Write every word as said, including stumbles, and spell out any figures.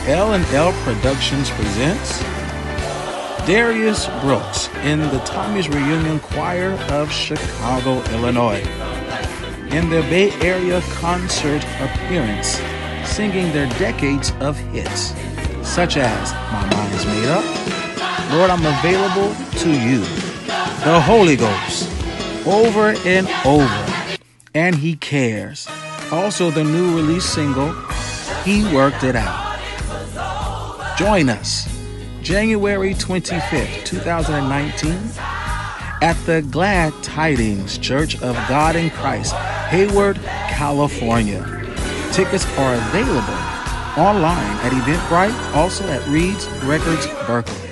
L and L Productions presents Darius Brooks in the Tommies Reunion Choir of Chicago, Illinois, in their Bay Area concert appearance, singing their decades of hits, such as My Mind's Made Up, Lord, I'm Available to You, The Holy Ghost, Over and Over, and He Cares. Also, the new release single, He Worked It Out. Join us January twenty-fifth, twenty nineteen at the Glad Tidings Church of God in Christ, Hayward, California. Tickets are available online at Eventbrite, also at Reed's Records, Berkeley.